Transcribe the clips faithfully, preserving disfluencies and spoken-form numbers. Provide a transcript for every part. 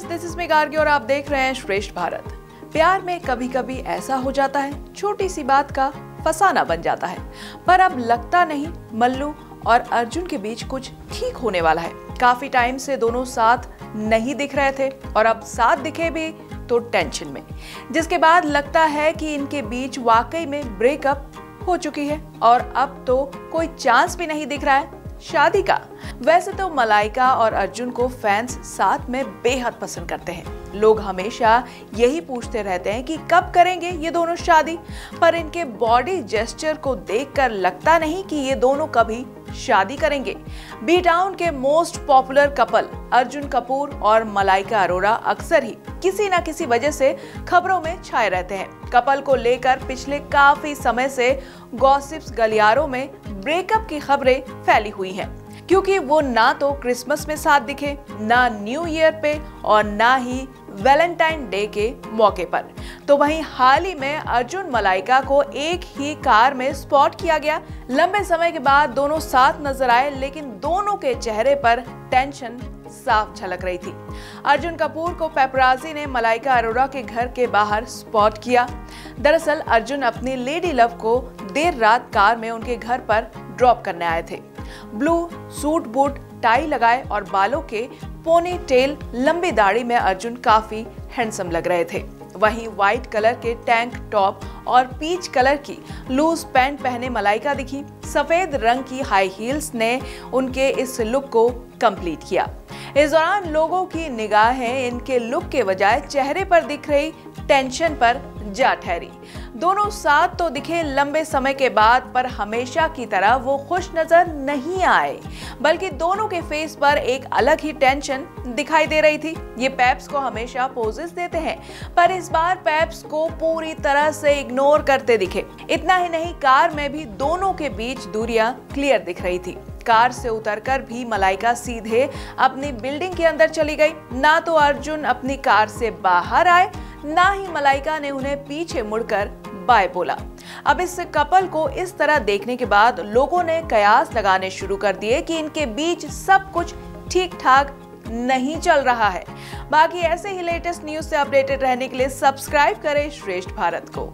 This is me Gargi और आप देख रहे हैं श्रेष्ठ भारत। प्यार में कभी कभी ऐसा हो जाता है, छोटी सी बात का फसाना बन जाता है। पर अब लगता नहीं मल्लू और अर्जुन के बीच कुछ ठीक होने वाला है। काफी टाइम से दोनों साथ नहीं दिख रहे थे और अब साथ दिखे भी तो टेंशन में, जिसके बाद लगता है कि इनके बीच वाकई में ब्रेकअप हो चुकी है और अब तो कोई चांस भी नहीं दिख रहा है शादी का। वैसे तो मलाइका और अर्जुन को फैंस साथ में बेहद पसंद करते हैं। लोग हमेशा यही पूछते रहते हैं कि कब करेंगे ये दोनों शादी, पर इनके बॉडी जेस्चर को देखकर लगता नहीं कि ये दोनों कभी शादी करेंगे। बी टाउन के most popular couple Arjun Kapoor और मलाइका अरोड़ा अक्सर ही किसी न किसी वजह से खबरों में छाए रहते हैं। कपल को लेकर पिछले काफी समय से गॉसिप्स गलियारों में ब्रेकअप की खबरें फैली हुई हैं, क्योंकि वो ना तो क्रिसमस में साथ दिखे, ना न्यू ईयर पे और ना ही वैलेंटाइन डे के मौके पर। तो वहीं हाल ही में अर्जुन मलाइका को एक ही कार में स्पॉट किया गया। लंबे समय के बाद दोनों साथ नजर आए, लेकिन दोनों के चेहरे पर टेंशन साफ झलक रही थी। अर्जुन कपूर को पेपराजी ने मलाइका अरोड़ा के घर के बाहर स्पॉट किया। दरअसल अर्जुन अपनी लेडी लव को देर रात कार में उनके घर पर ड्रॉप करने आए थे। ब्लू सूट बूट टाई लगाए और बालों के पोनी टेल लंबी दाढ़ी में अर्जुन काफी हैंडसम लग रहे थे। वहीं व्हाइट कलर के टैंक टॉप और पीच कलर की लूज पैंट पहने मलाइका दिखी। सफेद रंग की हाई हील्स ने उनके इस लुक को कंप्लीट किया। इस दौरान लोगों की निगाहें इनके लुक के बजाय चेहरे पर दिख रही टेंशन पर जा ठहरी। दोनों साथ तो दिखे लंबे समय के बाद, पर हमेशा की तरह वो खुश नजर नहीं आए, बल्कि दोनों के फेस पर एक अलग ही टेंशन दिखाई दे रही थी। ये पेप्स को हमेशा पोजेस देते हैं, पर इस बार पेप्स को पूरी तरह से इग्नोर करते दिखे। इतना ही नहीं, कार में भी दोनों के बीच दूरियां क्लियर दिख रही थी। कार से उतरकर भी मलाइका सीधे अपनी बिल्डिंग के अंदर चली गई। ना तो अर्जुन अपनी कार से बाहर आए, ना ही मलाइका ने उन्हें पीछे मुड़कर बाय बोला। अब इस कपल को इस तरह देखने के बाद लोगों ने कयास लगाने शुरू कर दिए कि इनके बीच सब कुछ ठीक ठाक नहीं चल रहा है। बाकी ऐसे ही लेटेस्ट न्यूज से अपडेटेड रहने के लिए सब्सक्राइब करें श्रेष्ठ भारत को।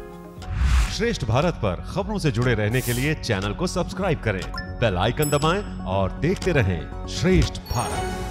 श्रेष्ठ भारत पर खबरों से जुड़े रहने के लिए चैनल को सब्सक्राइब करें, बेल आइकन दबाएं और देखते रहें श्रेष्ठ भारत।